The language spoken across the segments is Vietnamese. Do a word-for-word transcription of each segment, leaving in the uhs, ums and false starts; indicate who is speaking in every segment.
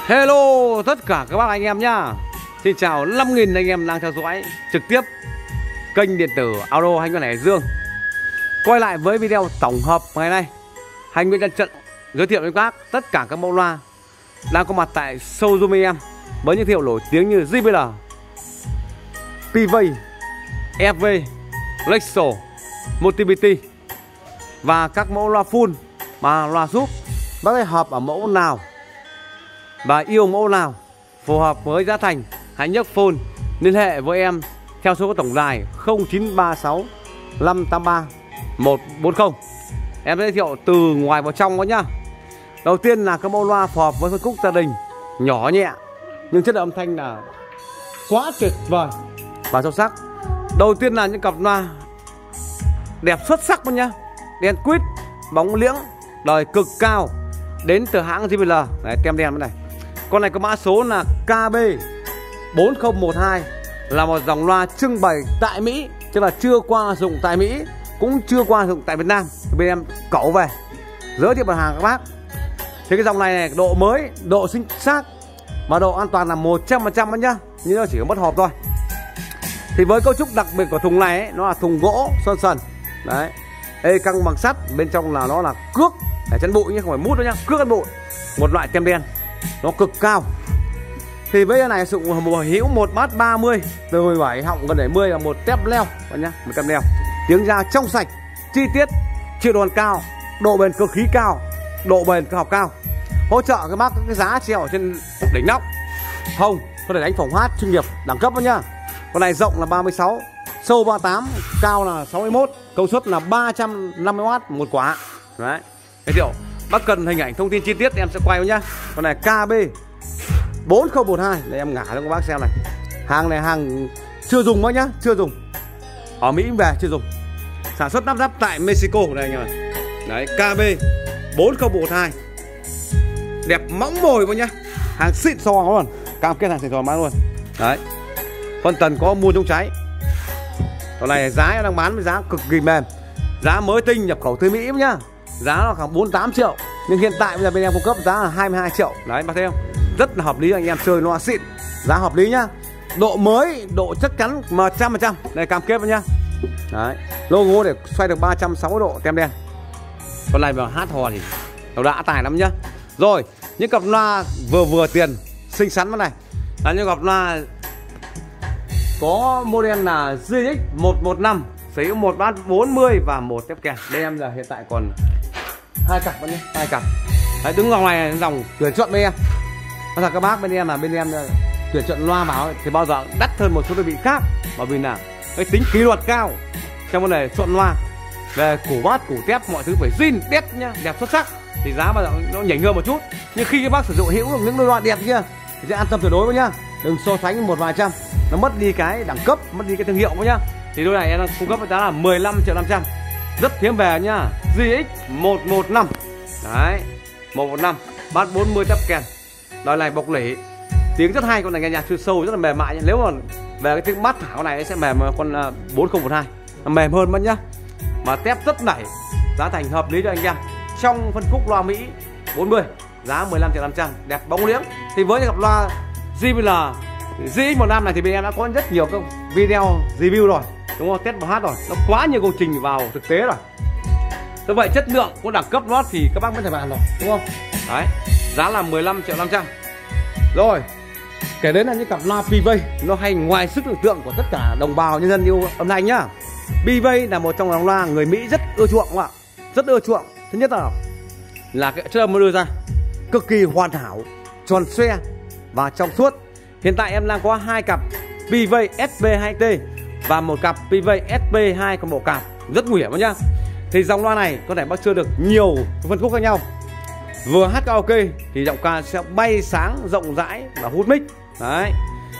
Speaker 1: Hello tất cả các bác anh em nhá. Xin chào năm nghìn anh em đang theo dõi trực tiếp kênh điện tử Auto Hành Nguyễn Hải Dương. Quay lại với video tổng hợp ngày nay, Hành Nguyễn Văn Trận giới thiệu với các bác tất cả các mẫu loa đang có mặt tại showroom anh em với những thương hiệu nổi tiếng như gi bê lờ, P-Way, ép vê, Lexo, Multibeat và các mẫu loa full và loa giúp. Bác ấy hợp ở mẫu nào và yêu mẫu nào phù hợp với giá thành, hãy nhấc phone liên hệ với em theo số tổng đài không chín ba sáu năm tám ba một bốn không. Em giới thiệu từ ngoài vào trong đó nhá. Đầu tiên là các mẫu loa phù hợp với phân khúc gia đình, nhỏ nhẹ nhưng chất lượng âm thanh là quá tuyệt vời và sâu sắc. Đầu tiên là những cặp loa đẹp xuất sắc luôn nhá, đen quýt, bóng liễng, đời cực cao, đến từ hãng gi bê lờ. Đấy, tem đen cái này. Con này có mã số là K B bốn không một hai, là một dòng loa trưng bày tại Mỹ, tức là chưa qua dụng tại Mỹ, cũng chưa qua dụng tại Việt Nam. Bên em cẩu về giới thiệu mặt hàng các bác. Thì cái dòng này, này độ mới, độ chính xác và độ an toàn là một trăm phần trăm nhá, nhưng nó chỉ có mất hộp thôi. Thì với cấu trúc đặc biệt của thùng này ấy, nó là thùng gỗ sơn sần. Đấy, ê căng bằng sắt, bên trong là nó là cước để chắn bụi nhé, không phải mút đâu nhá, cước chắn bụi. Một loại tem đen nó cực cao. Thì với cái này sử dụng một hữu một bát ba mươi từ mười bảy họng gần bảy mươi là một tép leo nhá, một tép leo. Tiếng ra trong sạch, chi tiết, chịu đòn cao, độ bền cơ khí cao, độ bền cơ học cao. Hỗ trợ các bác cái giá treo ở trên đỉnh nóc. Không, có thể đánh phòng hát chuyên nghiệp đẳng cấp đó nhá. Con này rộng là ba mươi sáu, sâu ba mươi tám, cao là sáu mươi mốt, công suất là ba trăm năm mươi oát một quả. Đấy. Giới thiệu. Bác cần hình ảnh thông tin chi tiết em sẽ quay nhá. Con này K B bốn không một hai, để em ngả cho các bác xem này. Hàng này hàng chưa dùng bác nhá, chưa dùng. Ở Mỹ về chưa dùng. Sản xuất lắp ráp tại Mexico đây anh em này. Đấy, K B bốn không một hai. Đẹp mỏng mồi bác nhá. Hàng xịn sò luôn. Cam kết hàng xịn sò bán luôn. Đấy. Phân tần có mua chống cháy. Con này giá em đang bán với giá cực kỳ mềm. Giá mới tinh nhập khẩu từ Mỹ nhá. Giá nó khoảng bốn mươi tám triệu, nhưng hiện tại bây giờ bên em cung cấp giá là hai mươi hai triệu. Đấy bác thấy không? Rất là hợp lý anh em chơi loa xịn. Giá hợp lý nhá. Độ mới, độ chắc chắn một trăm phần trăm. Đây cam kết với nhá. Đấy, logo để xoay được ba trăm sáu mươi độ, tem đen. Con này vào hát hò thì nó đã tài lắm nhá. Rồi, những cặp loa vừa vừa tiền xinh xắn với này là những cặp loa có model là G X một một năm, sở hữu một bát bốn mươi và một tép kèn. Đây em là hiện tại còn hai cặp nhé, hai cặp. Đấy, đứng dòng này là dòng tuyển chọn bên em. Nói thật các bác, bên em là bên em tuyển chọn loa vào thì bao giờ đắt hơn một số đơn vị khác, bởi vì là cái tính kỷ luật cao trong vấn đề chọn loa, về củ bát, củ tép, mọi thứ phải zin test nhá, đẹp xuất sắc thì giá bao giờ nó nhỉnh hơn một chút. Nhưng khi các bác sử dụng hữu được những đôi loa đẹp kia thì sẽ an tâm tuyệt đối với nhá. Đừng so sánh một vài trăm, nó mất đi cái đẳng cấp, mất đi cái thương hiệu với nhá. Thì đôi này em đang cung cấp với giá là mười lăm triệu năm trăm, rất hiếm về nhá. G X một một năm. Đấy, một một năm, bát bốn mươi tép kèn. Đôi này bọc lỉ, tiếng rất hay, con này nghe nhạc chuyên sâu rất là mềm mại nhá. Nếu mà về cái tiếng bát thảo này sẽ mềm con bốn không một hai, nó mềm hơn mất nhá. Mà tép rất nảy, giá thành hợp lý cho anh em. Trong phân khúc loa Mỹ bốn mươi, giá mười lăm triệu năm trăm, đẹp bóng liếng. Thì với cặp loa gi bê lờ G X một năm này thì bên em đã có rất nhiều các video review rồi, đúng không? Test và hát rồi, nó quá nhiều công trình vào thực tế rồi. Như vậy chất lượng của đẳng cấp nó thì các bác mới thể bàn rồi, đúng không? Đấy, giá là mười lăm triệu năm trăm. Rồi, kể đến là những cặp loa P-Way, nó hay ngoài sức tưởng tượng của tất cả đồng bào nhân dân yêu âm thanh nhá. P-Way là một trong dòng loa người Mỹ rất ưa chuộng các bạn, rất ưa chuộng. Thứ nhất là là cái chất âm nó đưa ra cực kỳ hoàn hảo, tròn xoe và trong suốt. Hiện tại em đang có hai cặp P-Way S P hai T và một cặp P-Way S P hai con bộ cạp, rất nguy hiểm nhá. Thì dòng loa này có thể bác chơi được nhiều phân khúc khác nhau. Vừa hát karaoke thì giọng ca sẽ bay sáng, rộng rãi và hút mic. Đấy,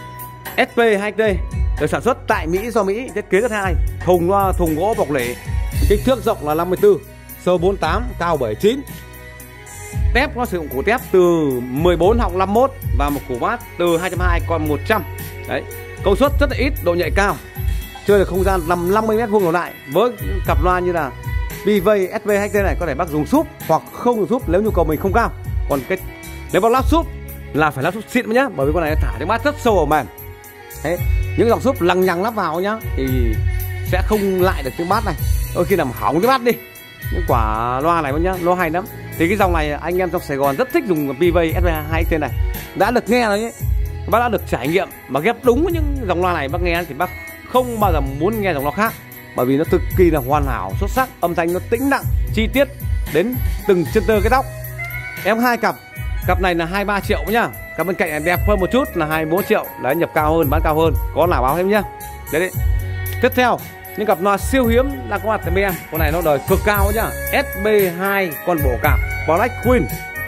Speaker 1: S P hai T được sản xuất tại Mỹ, do Mỹ, thiết kế rất hay. Thùng loa thùng gỗ bọc lể, kích thước rộng là năm mươi tư, sâu bốn mươi tám, cao bảy mươi chín. Tép nó sử dụng củ tép từ mười bốn họng năm mươi mốt và một củ bát từ hai trăm hai mươi còn một trăm. Đấy, công suất rất là ít, độ nhạy cao, chơi được không gian nằm năm mươi mét vuông đổ lại. Với cặp loa như là P-Way S P hai T này có thể bác dùng súp hoặc không dùng súp nếu nhu cầu mình không cao. Còn cái nếu bác lắp súp là phải lắp súp xịn nhá, bởi vì con này thả tiếng bát rất sâu ở mềm. Thế những dòng súp lằng nhằng lắp vào nhá thì sẽ không lại được tiếng bát này, đôi khi làm hỏng cái bát đi. Những quả loa này nhá, loa hay lắm. Thì cái dòng này anh em trong Sài Gòn rất thích dùng pê vê ét vê hai trên này, đã được nghe rồi nhé, bác đã được trải nghiệm mà ghép đúng với những dòng loa này bác nghe thì bác không bao giờ muốn nghe dòng loa khác, bởi vì nó cực kỳ là hoàn hảo, xuất sắc, âm thanh nó tĩnh lặng, chi tiết đến từng chân tơ cái tóc. Em hai cặp, cặp này là hai mươi ba triệu nhá, cặp bên cạnh này đẹp hơn một chút là hai mươi bốn triệu, đấy nhập cao hơn, bán cao hơn, có nào báo thêm nhá. Đấy, đấy. Tiếp theo những cặp loa siêu hiếm đang có mặt tại bên em, con này nó đời cực cao nhá, ét bê hai con bổ cảm Black Queen,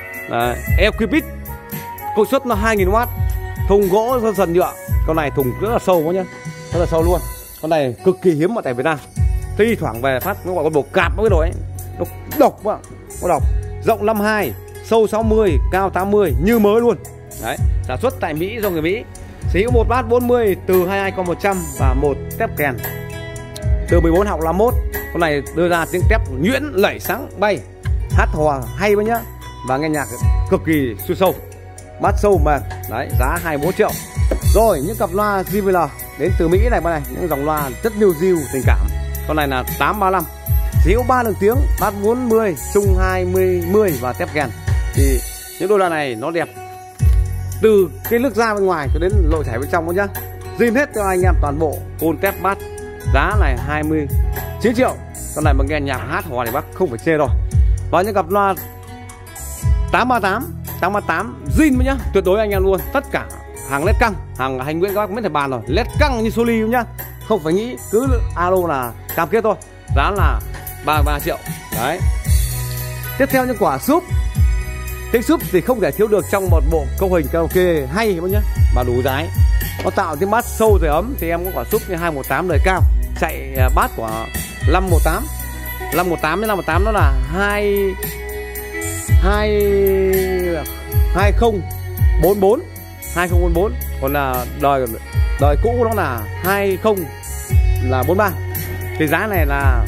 Speaker 1: Equipit, công suất là hai nghìn oát, thùng gỗ sơn sần nhựa, con này thùng rất là sâu quá nhá, rất là sâu luôn, con này cực kỳ hiếm ở tại Việt Nam. Thi thoảng về phát nó gọi con bổ cạp với đồ ấy, nó độc quá, nó độc, rộng năm mươi hai, sâu sáu mươi, cao tám mươi như mới luôn. Đấy, sản xuất tại Mỹ do người Mỹ. Sở hữu một bát bốn mươi từ hai mươi hai con một trăm và một tép kèn từ mười bốn học làm mốt. Con này đưa ra tiếng tép nhuyễn, lẩy sáng bay, hát hò hay quá nhá, và nghe nhạc cực kỳ sâu sâu, bát sâu mà. Đấy, giá hai mươi bốn triệu. Rồi những cặp loa gi vê lờ đến từ Mỹ này, bên này những dòng loa rất nhiều diêu tình cảm. Con này là tám ba lăm, sở hữu ba lượng tiếng, bát bốn mươi, trung hai mươi mươi và tép kèn. Thì những đôi loa này nó đẹp từ cái nước ra bên ngoài cho đến lộ chảy bên trong luôn nhá, zin hết cho anh em toàn bộ, côn tép bát. Giá này hai mươi chín triệu. Con này mà nghe nhạc hát hò thì bác không phải chê rồi. Và những cặp loa tám ba tám, tám ba tám zin với nhá, tuyệt đối anh em luôn. Tất cả hàng led căng, hàng Hành Nguyễn các bác mới thể bàn rồi, led căng như Soli nhá, không phải nghĩ cứ alo là cam kết thôi. Giá là ba mươi ba triệu. Đấy. Tiếp theo những quả súp. Tiếng súp thì không thể thiếu được trong một bộ công hình karaoke hay bác nhá, mà đủ giá. Nó tạo tiếng bass sâu rồi ấm thì em có quả súp như hai một tám đời cao, chạy bass của năm một tám, năm một tám đến năm một tám nó là hai hai hai không bốn bốn, hai không bốn bốn, còn là đời đời cũ nó là hai không là bốn ba. Thì giá này là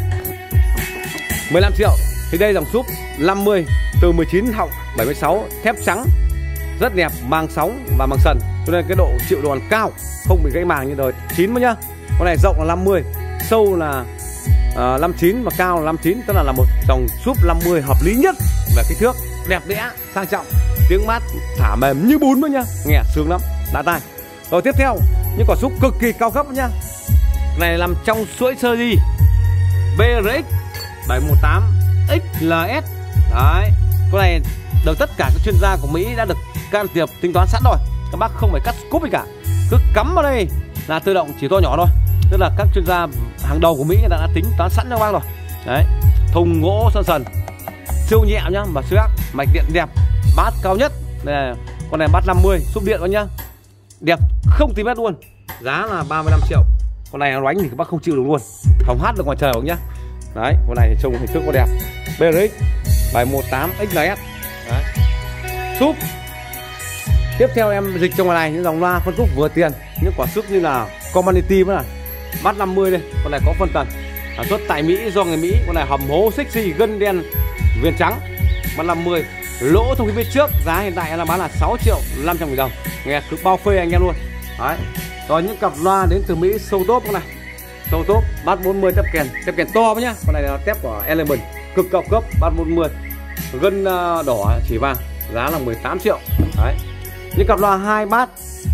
Speaker 1: mười lăm triệu. Thì đây dòng súp năm mươi từ mười chín họng bảy mươi sáu, thép trắng rất đẹp, màng sóng và màng sần, cho nên cái độ chịu đòn cao, không bị gãy màng như đời chín mới nhá. Con này rộng là năm mươi, sâu là uh, năm mươi chín và cao là năm mươi chín, tức là là một dòng súp năm mươi hợp lý nhất về kích thước, đẹp đẽ, sang trọng, tiếng mát thả mềm như bún mới nhá, nghe sướng lắm, đã tai. Rồi tiếp theo những quả súp cực kỳ cao cấp nhá, này nằm trong chuỗi series vê rờ ích bảy một tám ích lờ ét. Đấy, con này được tất cả các chuyên gia của Mỹ đã được can thiệp tính toán sẵn rồi, các bác không phải cắt cúp gì cả, cứ cắm vào đây là tự động chỉ to nhỏ thôi, tức là các chuyên gia hàng đầu của Mỹ đã, đã tính toán sẵn cho các bác rồi. Đấy, thùng gỗ sơn sần, siêu nhẹ nhá, và siêu ác, mạch điện đẹp, bát cao nhất. Đây là, con này bát năm mươi, súp điện nhá, đẹp không tí mét luôn. Giá là ba mươi lăm triệu. Con này nó đánh thì các bác không chịu được luôn, không hát được ngoài trời không nhá. Đấy, con này trông hình thức có đẹp, vê rờ ích bảy một tám ích lờ ét. Đấy, súp. Tiếp theo em dịch trong ngoài này những dòng loa phân khúc vừa tiền, những quả súp như là Community mới này, bát năm mươi đây, con này có phân tần, sản xuất tại Mỹ do người Mỹ. Con này hầm hố sexy, gân đen, viền trắng, bát năm mươi, lỗ trong cái biết trước, giá hiện tại là bán là sáu triệu năm trăm nghìn đồng, nghe cứ bao phê anh em luôn. Đấy, rồi những cặp loa đến từ Mỹ sâu top, con này sâu top, bát bốn mươi tép kèn, tép kèn to nhá, con này là tép của Element, cực cao cấp, bát bốn mươi, gân đỏ chỉ vàng, giá là mười tám triệu. Đấy, những cặp loa hai bát,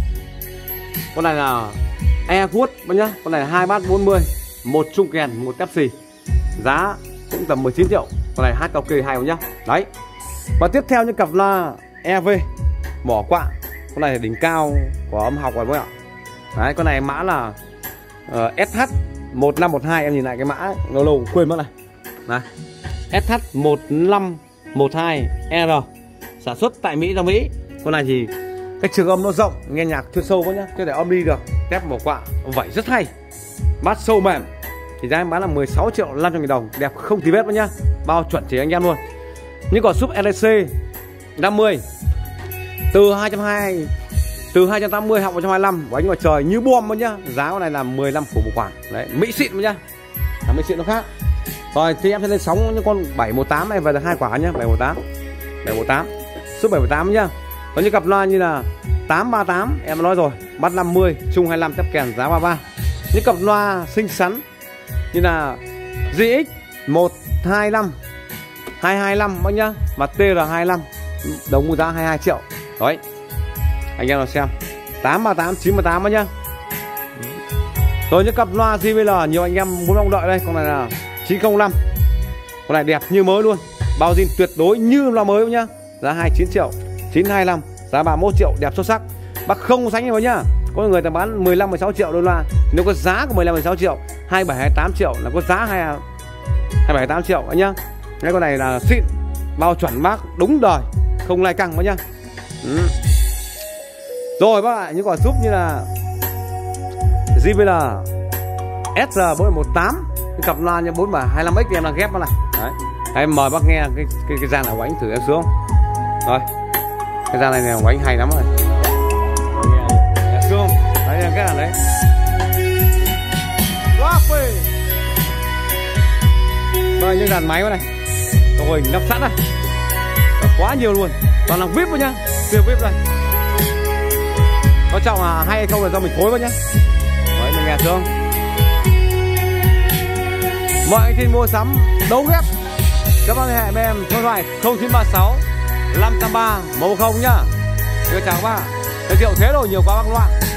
Speaker 1: con này là Airwood nhá, con này là hai bát bốn mươi, một trung kèn, một tép xì, giá cũng tầm mười chín triệu. Con này hát karaoke hay nhá. Đấy, và tiếp theo những cặp loa e vê mỏ quạ, con này là đỉnh cao của âm học rồi các bạn ạ. Đấy, con này mã là uh, ét hát một năm một hai, em nhìn lại cái mã lâu lâu quên mất này. Này, ét hát một năm một hai R, sản xuất tại Mỹ ra Mỹ. Con này thì cái trường âm nó rộng, nghe nhạc chuyên sâu quá nhá, chứ để âm đi được. Tép mỏ quạ vảy rất hay, bát sâu mềm, thì giá em bán là mười sáu triệu năm trăm nghìn đồng, đẹp không tí vết nữa nhá, bao chuẩn chỉ anh em luôn. Những quả súp lờ xê năm mươi từ hai trăm hai mươi, từ hai trăm tám mươi học một trăm hai mươi lăm, đánh ngoài trời như bom luôn nhá. Giá con này là mười lăm của một quả. Đấy, Mỹ xịn luôn nhá, à, Mỹ xịn nó khác. Rồi thì em sẽ lên sóng những con bảy một tám này về được hai quả nhá, bảy một tám, bảy một tám, súp bảy một tám nhá. Có những cặp loa như là tám ba tám em nói rồi, bắt năm mươi, chung hai mươi lăm tép kèn giá ba mươi ba. Những cặp loa xinh xắn như là giê ích một hai năm, hai hai năm bác nhá, và tê rờ hai lăm, đồng giá hai mươi hai triệu. Đấy, anh em nào xem tám ba tám, chín ba tám bác nhá. Rồi những cặp loa gi vê lờ nhiều anh em muốn mong đợi đây, con này là chín không năm, con này đẹp như mới luôn, bao zin tuyệt đối như loa mới nhá, giá hai mươi chín triệu. Chín hai lăm giá ba mươi mốt triệu, đẹp xuất sắc. Bác không sánh vào nhá. Có người ta bán mười lăm mười sáu triệu đôi loa. Nếu có giá của mười lăm mười sáu triệu, hai mươi bảy hai mươi tám triệu là có giá hai mươi bảy hai mươi tám triệu anh nhá. Cái con này là xịn, bao chuẩn bác, đúng đời, không lai căng bác nhá. Ừ. Rồi bác ạ, những quả súp như là gi vê lờ ét rờ bốn một tám, cái cặp loa như bốn hai lăm ích em đang ghép nó này. Đấy. Em mời bác nghe cái cái, cái dàn này của anh thử em xuống. Rồi. Cái dàn này này của anh hay lắm rồi. Nghe xuống. Đấy là cái dàn đấy. Quá phê. Đây những dàn máy vào này. Cậu hình lắp sẵn này. Quá nhiều luôn. Toàn là vê i pê nhá. Siêu vê i pê đây. Có trọng là hay hay không là do mình phối vào nhá. Đấy mình nghe xuống. Mọi anh tin mua sắm đấu ghép, các bạn hẹn với em số điện thoại không chín ba sáu năm tám ba một không nhá. Chào các bạn. Giới thiệu thế rồi nhiều quá bác loạn.